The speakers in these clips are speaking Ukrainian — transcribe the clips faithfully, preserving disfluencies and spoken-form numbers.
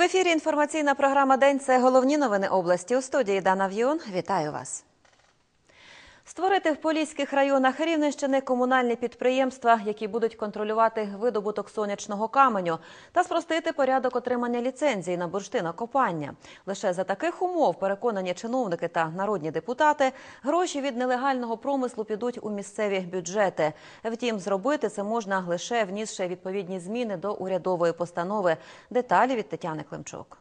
ефірі інформаційна програма «День». Це головні новини області. У студії Дана В'юн. Вітаю вас. Створити в Поліських районах Рівненщини комунальні підприємства, які будуть контролювати видобуток сонячного каменю, та спростити порядок отримання ліцензії на бурштинокопання. Лише за таких умов, переконані чиновники та народні депутати, гроші від нелегального промислу підуть у місцеві бюджети. Втім, зробити це можна лише внісши відповідні зміни до урядової постанови. Деталі від Тетяни Климчук.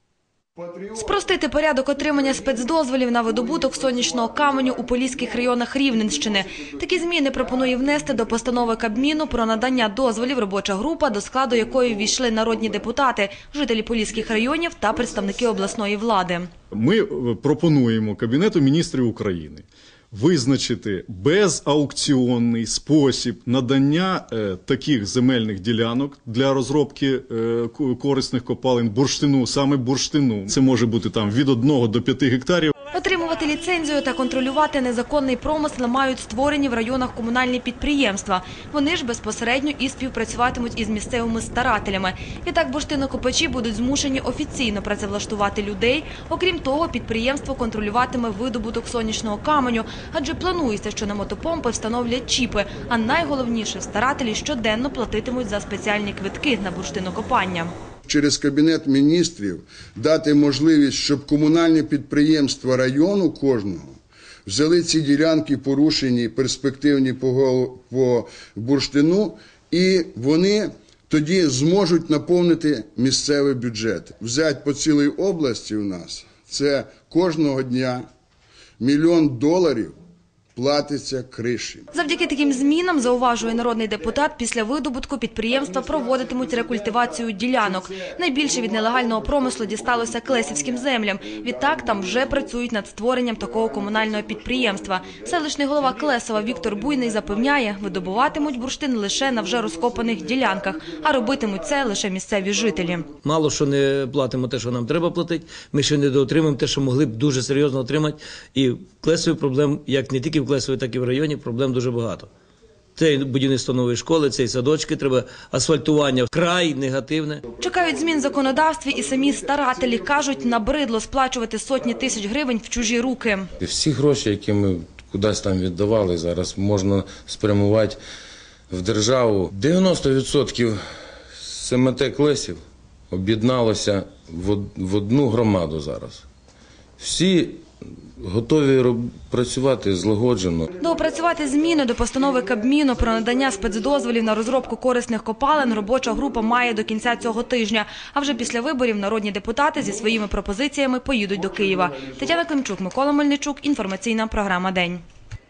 Спростити порядок отримання спецдозволів на видобуток сонячного каменю у Поліських районах Рівненщини. Такі зміни пропонує внести до постанови Кабміну про надання дозволів робоча група, до складу якої ввійшли народні депутати, жителі Поліських районів та представники обласної влади. Ми пропонуємо Кабінету міністрів України визначити безаукціонний спосіб надання е, таких земельних ділянок для розробки е, корисних копалин бурштину, саме бурштину. Це може бути там від одного до п'яти гектарів. Отримувати ліцензію та контролювати незаконний промисел мають створені в районах комунальні підприємства. Вони ж безпосередньо і співпрацюватимуть із місцевими старателями. І так бурштинокопачі будуть змушені офіційно працевлаштувати людей. Окрім того, підприємство контролюватиме видобуток сонячного каменю, адже планується, що на мотопомпи встановлять чіпи, а найголовніше – старателі щоденно платитимуть за спеціальні квитки на бурштинокопання. Через Кабінет міністрів дати можливість, щоб комунальні підприємства району кожного взяли ці ділянки порушені, перспективні по, по бурштину, і вони тоді зможуть наповнити місцевий бюджет. Взять по цілій області у нас це кожного дня мільйон доларів платиться криші. Завдяки таким змінам, зауважує народний депутат, після видобутку підприємства проводитимуть рекультивацію ділянок. Найбільше від нелегального промислу дісталося Клесівським землям. Відтак там вже працюють над створенням такого комунального підприємства. Селищний голова Клесова Віктор Буйний запевняє, видобуватимуть бурштин лише на вже розкопаних ділянках, а робитимуть це лише місцеві жителі. Мало що не платимо те, що нам треба платити, ми ще не доотримаємо те, що могли б дуже серйозно отримати. І в Клесові проблем, як не тільки в Клесові, так і в районі, проблем дуже багато. Це будівництво нової школи, це і садочки, треба асфальтування. Вкрай негативне. Чекають змін в законодавстві і самі старателі. Кажуть, набридло сплачувати сотні тисяч гривень в чужі руки. Всі гроші, які ми кудись там віддавали, зараз можна спрямувати в державу. дев'яносто відсотків СМТ Клесів об'єдналося в одну громаду зараз. Всі готові працювати злагоджено. Доопрацювати зміни до постанови Кабміну про надання спецдозволів на розробку корисних копалин робоча група має до кінця цього тижня. А вже після виборів народні депутати зі своїми пропозиціями поїдуть до Києва. Тетяна Климчук, Микола Мельничук. Інформаційна програма «День».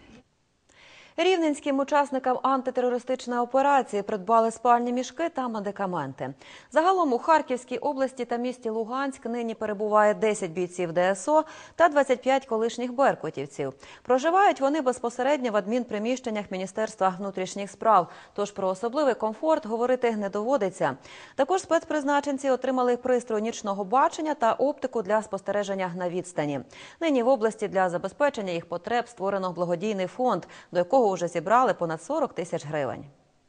Рівненським учасникам антитерористичної операції придбали спальні мішки та медикаменти. Загалом у Харківській області та місті Луганськ нині перебуває десять бійців Де Ес О та двадцять п'ять колишніх беркутівців. Проживають вони безпосередньо в адмінприміщеннях Міністерства внутрішніх справ, тож про особливий комфорт говорити не доводиться. Також спецпризначенці отримали пристрій нічного бачення та оптику для спостереження на відстані. Нині в області для забезпечення їх потреб створено благодійний фонд, до якого вже зібрали понад сорок тисяч гривень.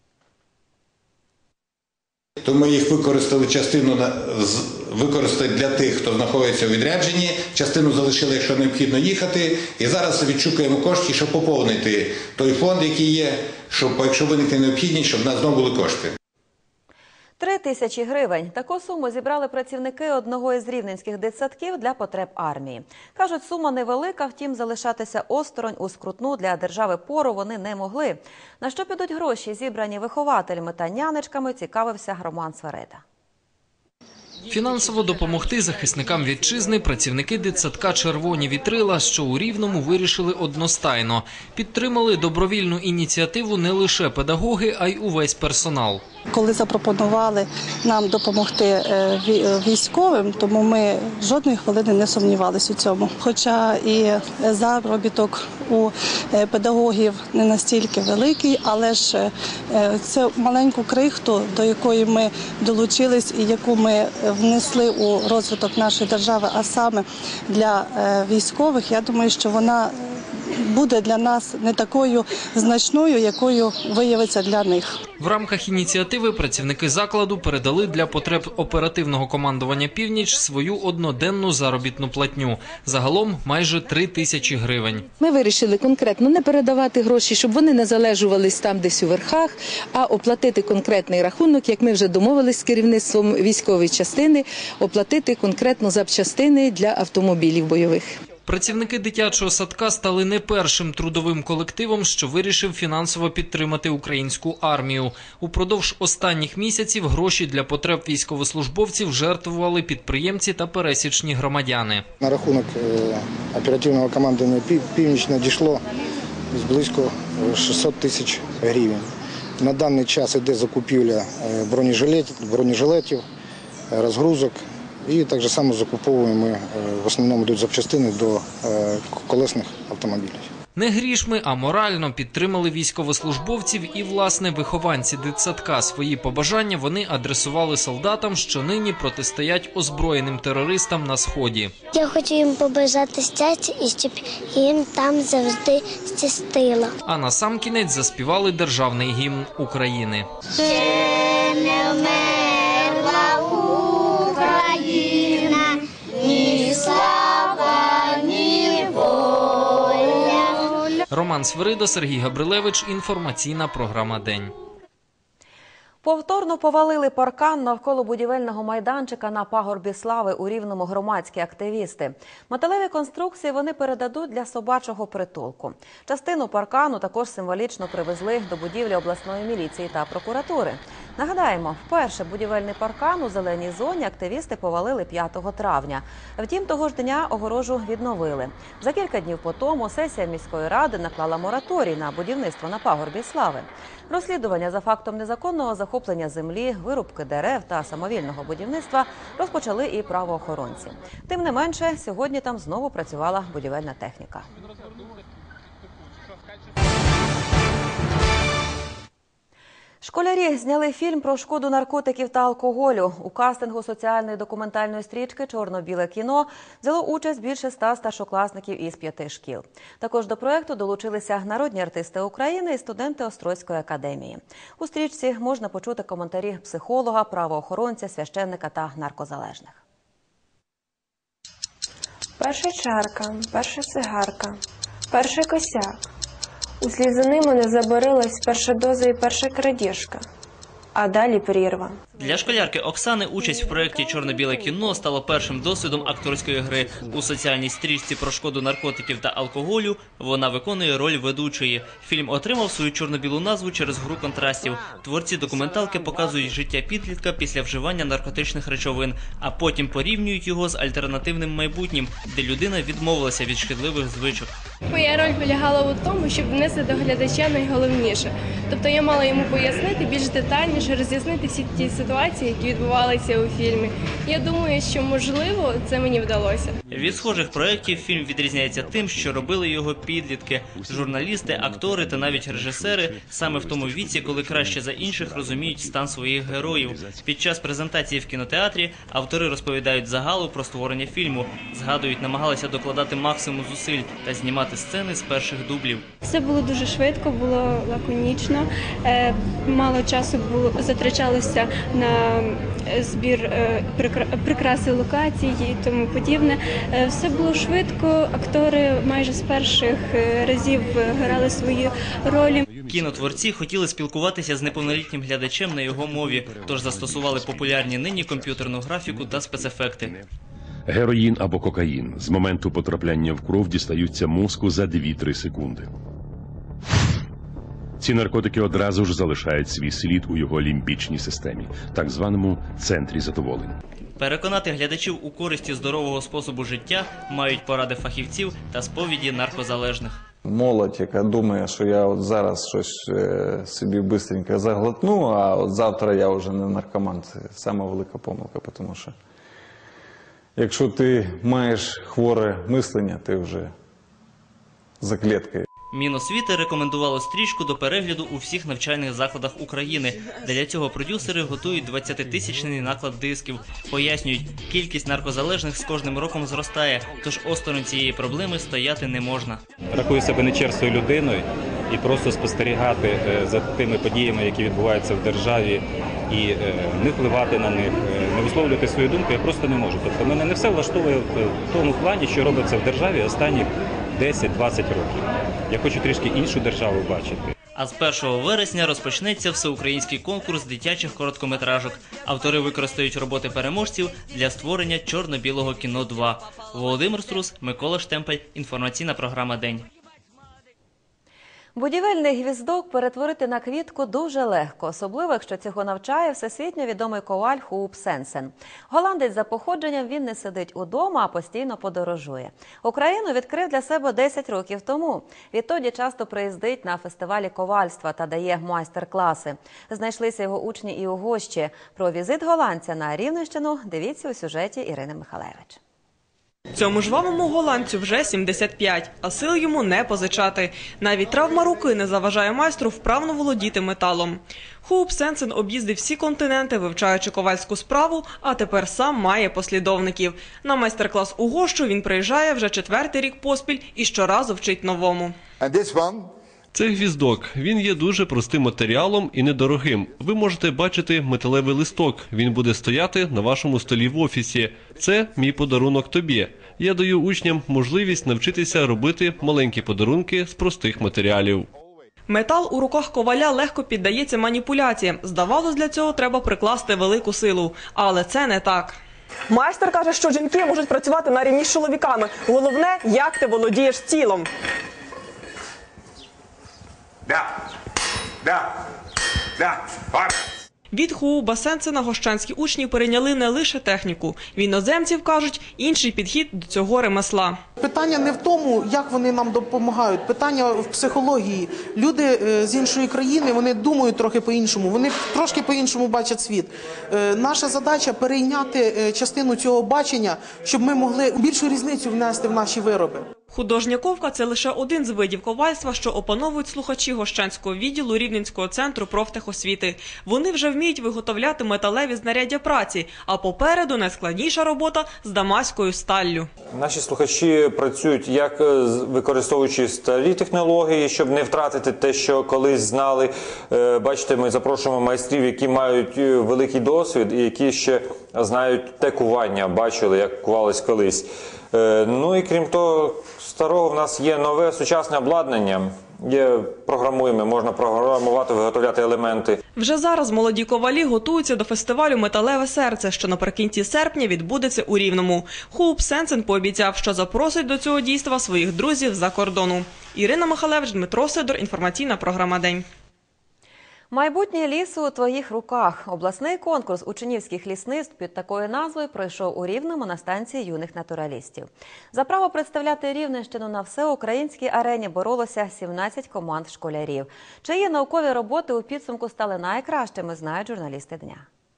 То ми їх використали частину використати для тих, хто знаходиться у відрядженні, частину залишили, якщо необхідно їхати, і зараз відшукуємо кошти, щоб поповнити той фонд, який є, щоб, якщо виникне необхідність, щоб в нас знову були кошти. Три тисячі гривень. Таку суму зібрали працівники одного із рівненських дитсадків для потреб армії. Кажуть, сума невелика, втім залишатися осторонь у скрутну для держави пору вони не могли. На що підуть гроші, зібрані вихователями та нянечками, цікавився Роман Свереда. Фінансово допомогти захисникам вітчизни працівники дитсадка «Червоні вітрила», що у Рівному, вирішили одностайно. Підтримали добровільну ініціативу не лише педагоги, а й увесь персонал. Коли запропонували нам допомогти військовим, тому ми жодної хвилини не сумнівалися у цьому. Хоча і заробіток у педагогів не настільки великий, але ж це маленьку крихту, до якої ми долучились і яку ми внесли у розвиток нашої держави, а саме для військових, я думаю, що вона буде для нас не такою значною, якою виявиться для них. В рамках ініціативи працівники закладу передали для потреб оперативного командування «Північ» свою одноденну заробітну платню. Загалом майже три тисячі гривень. Ми вирішили конкретно не передавати гроші, щоб вони не залежувались там десь у верхах, а оплатити конкретний рахунок, як ми вже домовились з керівництвом військової частини, оплатити конкретно запчастини для автомобілів бойових. Працівники дитячого садка стали не першим трудовим колективом, що вирішив фінансово підтримати українську армію. Упродовж останніх місяців гроші для потреб військовослужбовців жертвували підприємці та пересічні громадяни. На рахунок оперативного командування «Північ» надійшло близько шістсот тисяч гривень. На даний час йде закупівля бронежилетів, бронежилетів, розгрузок. І так же само закуповуємо ми, в основному йдуть запчастини до колесних автомобілів. Не грішми, а морально підтримали військовослужбовців і, власне, вихованці дитсадка. Свої побажання вони адресували солдатам, що нині протистоять озброєним терористам на Сході. Я хочу їм побажати щастя і щоб їм там завжди щастило. А насамкінець заспівали державний гімн України. Ще не вмерла Україна, ні слава, ні воля. Роман Свирида, Сергій Габрилевич. Інформаційна програма «День». Повторно повалили паркан навколо будівельного майданчика на пагорбі Слави у Рівному громадські активісти. Металеві конструкції вони передадуть для собачого притулку. Частину паркану також символічно привезли до будівлі обласної міліції та прокуратури. Нагадаємо, вперше будівельний паркан у зеленій зоні активісти повалили п'ятого травня. Втім, того ж дня огорожу відновили. За кілька днів по тому сесія міської ради наклала мораторій на будівництво на пагорбі Слави. Розслідування за фактом незаконного захоплення землі, вирубки дерев та самовільного будівництва розпочали і правоохоронці. Тим не менше, сьогодні там знову працювала будівельна техніка. Школярі зняли фільм про шкоду наркотиків та алкоголю. У кастингу соціальної документальної стрічки «Чорно-біле кіно» взяло участь більше ста старшокласників із п'яти шкіл. Також до проєкту долучилися народні артисти України і студенти Острозької академії. У стрічці можна почути коментарі психолога, правоохоронця, священника та наркозалежних. Перша чарка, перша цигарка, перший косяк. Услід за ними не забарилась перша доза і перша крадіжка. А далі прірва. Для школярки Оксани участь в проєкті «Чорно-біле кіно» стало першим досвідом акторської гри. У соціальній стрічці про шкоду наркотиків та алкоголю вона виконує роль ведучої. Фільм отримав свою чорно-білу назву через гру контрастів. Творці документалки показують життя підлітка після вживання наркотичних речовин, а потім порівнюють його з альтернативним майбутнім, де людина відмовилася від шкідливих звичок. Моя роль полягала у тому, щоб донести до глядача найголовніше. Тобто я мала йому пояснити більш детальніше, роз'яснити всі ті ситуації, які відбувалися у фільмі. Я думаю, що, можливо, це мені вдалося. Від схожих проєктів фільм відрізняється тим, що робили його підлітки, журналісти, актори та навіть режисери саме в тому віці, коли краще за інших розуміють стан своїх героїв. Під час презентації в кінотеатрі автори розповідають загалу про створення фільму. Згадують, намагалися докладати максимум зусиль та знімати сцени з перших дублів. Все було дуже швидко, було лаконічно, мало часу було затрачалося на збір прикраси локацій і тому подібне. Все було швидко, актори майже з перших разів грали свої ролі. Кінотворці хотіли спілкуватися з неповнолітнім глядачем на його мові, тож застосували популярні нині комп'ютерну графіку та спецефекти. Героїн або кокаїн з моменту потрапляння в кров дістаються мозку за дві-три секунди. Ці наркотики одразу ж залишають свій слід у його лімбічній системі, так званому центрі задоволень. Переконати глядачів у користі здорового способу життя мають поради фахівців та сповіді наркозалежних. Молодь, яка думає, що я от зараз щось е, собі бистренько заглотну, а от завтра я вже не наркоман. Це сама велика помилка, тому що якщо ти маєш хворе мислення, ти вже за кліткою. Міносвіти рекомендувало стрічку до перегляду у всіх навчальних закладах України. Для цього продюсери готують двадцятитисячний наклад дисків. Пояснюють, кількість наркозалежних з кожним роком зростає, тож осторонь цієї проблеми стояти не можна. Рахую себе нечерствою людиною і просто спостерігати за тими подіями, які відбуваються в державі, і не впливати на них, не висловлювати свою думку я просто не можу. Тобто мене не все влаштовує в тому плані, що робиться в державі останні десять-двадцять років. Я хочу трішки іншу державу бачити. А з першого вересня розпочнеться всеукраїнський конкурс дитячих короткометражок. Автори використають роботи переможців для створення чорно-білого кіно два. Володимир Струс, Микола Штемпель. Інформаційна програма «День». Будівельний гвіздок перетворити на квітку дуже легко, особливо, якщо цього навчає всесвітньо відомий коваль Хууп Сенсен. Голландець за походженням, він не сидить удома, а постійно подорожує. Україну відкрив для себе десять років тому. Відтоді часто приїздить на фестивалі ковальства та дає майстер-класи. Знайшлися його учні і у гощі. Про візит голландця на Рівненщину дивіться у сюжеті Ірини Михалевич. Цьому жвавому голландцю вже сімдесят п'ять, а сил йому не позичати. Навіть травма руки не заважає майстру вправно володіти металом. Хууп Сенсен об'їздив всі континенти, вивчаючи ковальську справу, а тепер сам має послідовників. На майстер-клас у гощу він приїжджає вже четвертий рік поспіль і щоразу вчить новому. Це гвіздок. Він є дуже простим матеріалом і недорогим. Ви можете бачити металевий листок. Він буде стояти на вашому столі в офісі. Це мій подарунок тобі. Я даю учням можливість навчитися робити маленькі подарунки з простих матеріалів. Метал у руках коваля легко піддається маніпуляціям. Здавалось, для цього треба прикласти велику силу. Але це не так. Майстер каже, що жінки можуть працювати на рівні з чоловіками. Головне, як ти володієш тілом. Да. Да. Да. Від Хууба Сенсена гощанські учні перейняли не лише техніку. В іноземців, кажуть, інший підхід до цього ремесла. Питання не в тому, як вони нам допомагають. Питання в психології. Люди з іншої країни, вони думають трохи по-іншому. Вони трошки по-іншому бачать світ. Наша задача – перейняти частину цього бачення, щоб ми могли більшу різницю внести в наші вироби. Художня ковка – це лише один з видів ковальства, що опановують слухачі гощанського відділу Рівненського центру профтехосвіти. Вони вже вміють виготовляти металеві знаряддя праці, а попереду найскладніша робота з дамаською сталлю. Наші слухачі працюють як використовуючи старі технології, щоб не втратити те, що колись знали. Бачите, ми запрошуємо майстрів, які мають великий досвід і які ще знають те кування, бачили, як кувалось колись. Ну і крім того, старого в нас є нове сучасне обладнання. Є програмуємо, можна програмувати, виготовляти елементи. Вже зараз молоді ковалі готуються до фестивалю «Металеве серце», що наприкінці серпня відбудеться у Рівному. Хууп Сенсен пообіцяв, що запросить до цього дійства своїх друзів з-за кордону. Ірина Михалевич, Дмитро Сидор. Інформаційна програма «День». Майбутнє лісу у твоїх руках. Обласний конкурс учнівських лісництв під такою назвою пройшов у Рівному на станції юних натуралістів. За право представляти Рівненщину на всеукраїнській арені боролося сімнадцять команд школярів. Чиї наукові роботи у підсумку стали найкращими, знають журналісти дня.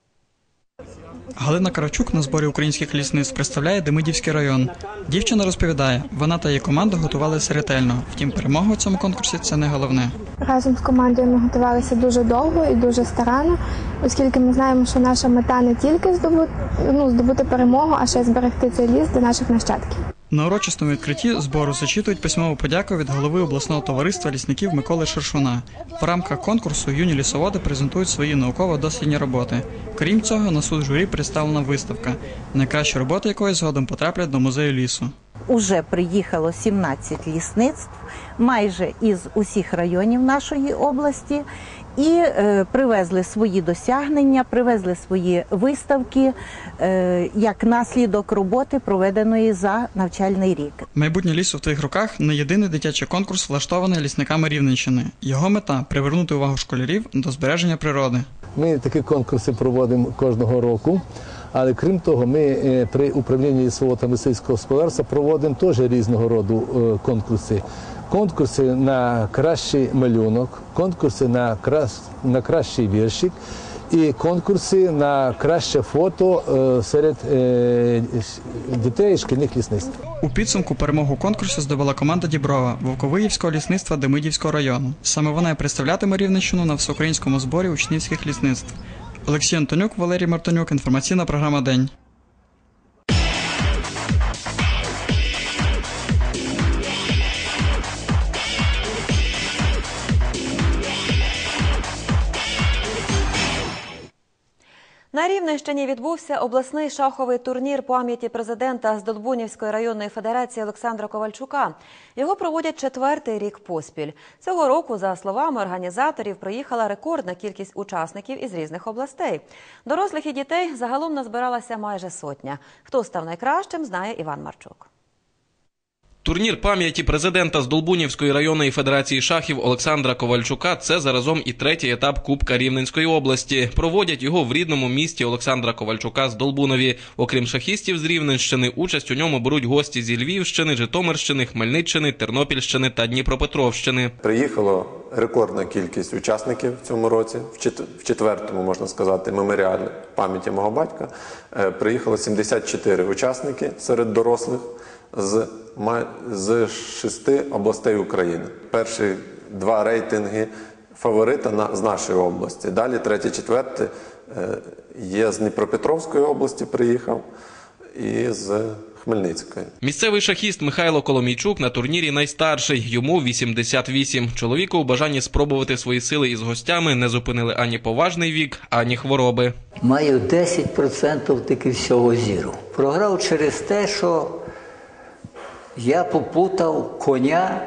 Галина Карачук на зборі українських лісництв представляє Демидівський район. Дівчина розповідає, вона та її команда готувалися ретельно. Втім, перемога у цьому конкурсі – це не головне. Разом з командою ми готувалися дуже довго і дуже старанно, оскільки ми знаємо, що наша мета не тільки здобути, ну, здобути перемогу, а ще й зберегти цей ліс для наших нащадків. На урочистому відкритті збору зачитують письмову подяку від голови обласного товариства лісників Миколи Шершуна. В рамках конкурсу юні лісоводи презентують свої науково-дослідні роботи. Крім цього, на суд журі представлена виставка, найкращі роботи якої згодом потраплять до музею лісу. Уже приїхало сімнадцять лісництв, майже із усіх районів нашої області, і е, привезли свої досягнення, привезли свої виставки е, як наслідок роботи, проведеної за навчальний рік. Майбутнє лісу в твоїх руках – не єдиний дитячий конкурс, влаштований лісниками Рівненщини. Його мета – привернути увагу школярів до збереження природи. Ми такі конкурси проводимо кожного року. Але крім того, ми при управлінні лісового та мисливського господарства проводимо теж різного роду конкурси. Конкурси на кращий малюнок, конкурси на, крас... на кращий віршик і конкурси на краще фото е, серед е, дітей шкільних лісництв. У підсумку перемогу конкурсу здобула команда Діброва Вовковиївського лісництва Демидівського району. Саме вона і представлятиме Рівненщину на всеукраїнському зборі учнівських лісництв. Олексій Антонюк, Валерій Мартинюк. Інформаційна програма «День». На Рівненщині відбувся обласний шаховий турнір пам'яті президента з Долбунівської районної федерації Олександра Ковальчука. Його проводять четвертий рік поспіль. Цього року, за словами організаторів, приїхала рекордна кількість учасників із різних областей. Дорослих і дітей загалом назбиралася майже сотня. Хто став найкращим, знає Іван Марчук. Турнір пам'яті президента з Долбунівської районної федерації шахів Олександра Ковальчука – це заразом і третій етап Кубка Рівненської області. Проводять його в рідному місті Олександра Ковальчука з Долбунові. Окрім шахістів з Рівненщини, участь у ньому беруть гості зі Львівщини, Житомирщини, Хмельниччини, Тернопільщини та Дніпропетровщини. Приїхало рекордна кількість учасників в цьому році, в четвертому, можна сказати, меморіалі пам'яті мого батька. Приїхало сімдесят чотири учасники серед дорослих з з шести областей України. Перші два рейтинги фаворита на, з нашої області. Далі третє, четверте є з Дніпропетровської області, приїхав, і з Хмельницької. Місцевий шахіст Михайло Коломійчук на турнірі найстарший, йому вісімдесят вісім. Чоловіку у бажанні спробувати свої сили із гостями не зупинили ані поважний вік, ані хвороби. Маю десять відсотків тільки всього зіру. Програв через те, що я попутав коня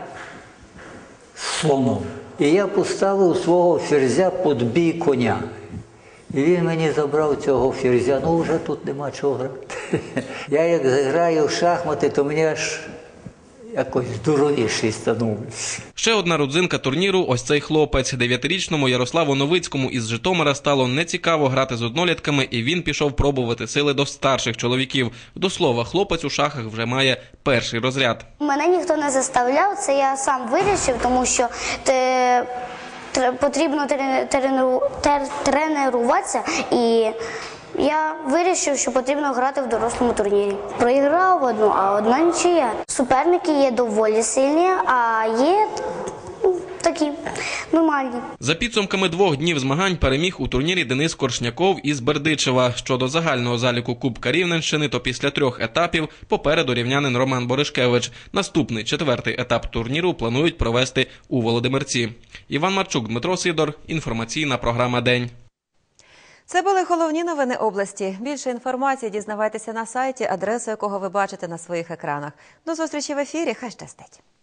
з слоном. І я поставив свого ферзя під бій коня. І він мені забрав цього ферзя. Ну, вже тут нема чого грати. Я як граю в шахмати, то мені аж якось здоровіший становиться. Ще одна родзинка турніру – ось цей хлопець. Дев'ятирічному Ярославу Новицькому із Житомира стало нецікаво грати з однолітками, і він пішов пробувати сили до старших чоловіків. До слова, хлопець у шахах вже має перший розряд. Мене ніхто не заставляв, це я сам вирішив, тому що те, потрібно тренеру, тренуватися, і я вирішив, що потрібно грати в дорослому турнірі. Проіграв одну, а одна нічия. Суперники є доволі сильні, а є такі нормальні. За підсумками двох днів змагань переміг у турнірі Денис Коршняков із Бердичева. Щодо загального заліку Кубка Рівненщини, то після трьох етапів попереду рівнянин Роман Боришкевич. Наступний, четвертий етап турніру планують провести у Володимирці. Іван Марчук, Дмитро Сидор. Інформаційна програма «День». Це були головні новини області. Більше інформації дізнавайтеся на сайті, адресу якого ви бачите на своїх екранах. До зустрічі в ефірі. Хай щастить.